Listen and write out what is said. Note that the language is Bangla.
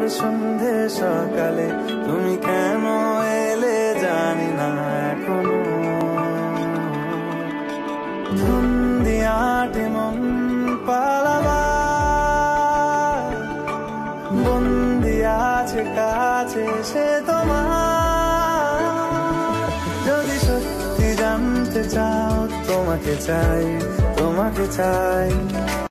সন্ধে সকালে তুমি কেন এলে জানি না এখনো। ধুন্দিয়াটে মন পালাবার বন্দি আছে কাছে সে তোমার। যদি সত্যি জানতে চাও তোমাকে চাই, তোমাকে চাই।